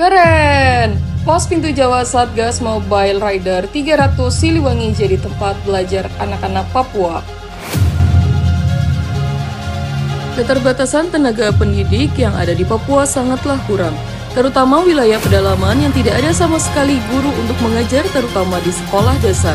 Keren! Pos Pintu Jawa Satgas Mobile Rider 300 Siliwangi jadi tempat belajar anak-anak Papua. Keterbatasan tenaga pendidik yang ada di Papua sangatlah kurang, terutama wilayah pedalaman yang tidak ada sama sekali guru untuk mengajar, terutama di sekolah dasar.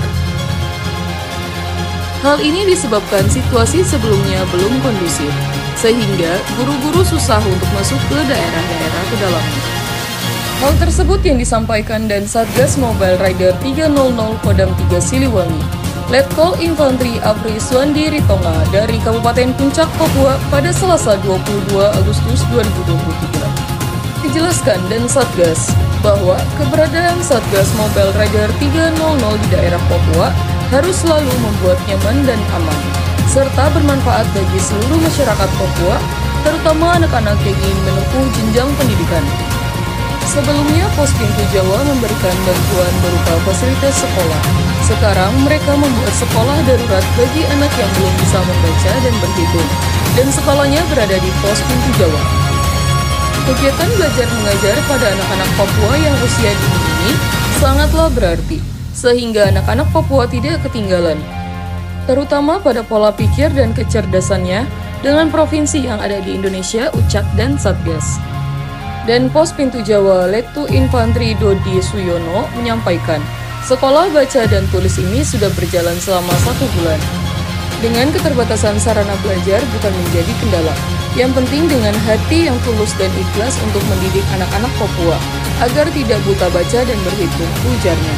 Hal ini disebabkan situasi sebelumnya belum kondusif, sehingga guru-guru susah untuk masuk ke daerah-daerah pedalaman. Hal tersebut yang disampaikan dan Satgas Mobile Rider 300 Kodam 3 Siliwangi, Letkol Infantri Apri Suandi Ritonga dari Kabupaten Puncak, Papua pada Selasa 22 Agustus 2023. Dijelaskan dan Satgas bahwa keberadaan Satgas Mobile Rider 300 di daerah Papua harus selalu membuat nyaman dan aman, serta bermanfaat bagi seluruh masyarakat Papua, terutama anak-anak yang ingin menempuh jenjang pendidikan. Sebelumnya, Pos Pintu Jawa memberikan bantuan berupa fasilitas sekolah. Sekarang, mereka membuat sekolah darurat bagi anak yang belum bisa membaca dan berhitung, dan sekolahnya berada di Pos Pintu Jawa. Kegiatan belajar mengajar pada anak-anak Papua yang usia dini ini sangatlah berarti, sehingga anak-anak Papua tidak ketinggalan, terutama pada pola pikir dan kecerdasannya dengan provinsi yang ada di Indonesia, Ucak dan Satgas. Dan Pos Pintu Jawa Letu Infantri Dodi Suyono menyampaikan, sekolah baca dan tulis ini sudah berjalan selama 1 bulan. Dengan keterbatasan sarana belajar bukan menjadi kendala, yang penting dengan hati yang tulus dan ikhlas untuk mendidik anak-anak Papua, agar tidak buta baca dan berhitung, ujarnya.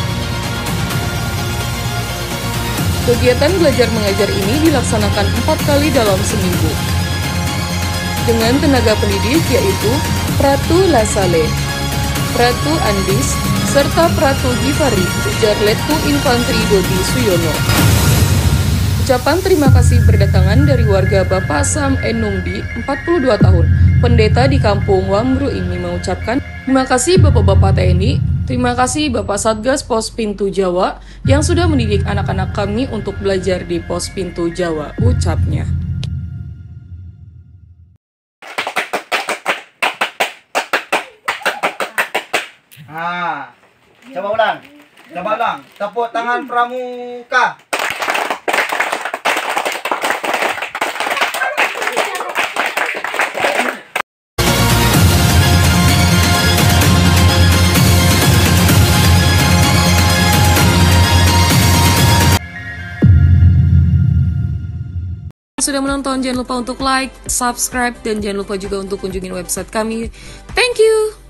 Kegiatan belajar mengajar ini dilaksanakan 4 kali dalam seminggu, dengan tenaga pendidik yaitu Pratu Lasale, Pratu Andis, serta Pratu Givari, ujar Letu Infantri Dodi Suyono. Ucapan terima kasih berdatangan dari warga Bapak Sam Enumbi, 42 tahun, pendeta di kampung Wamru ini mengucapkan, terima kasih Bapak-Bapak TNI, terima kasih Bapak Satgas Pos Pintu Jawa yang sudah mendidik anak-anak kami untuk belajar di Pos Pintu Jawa, ucapnya. Coba ulang. Tepuk tangan pramuka. Sudah menonton, jangan lupa untuk like, subscribe, dan jangan lupa juga untuk kunjungin website kami. Thank you!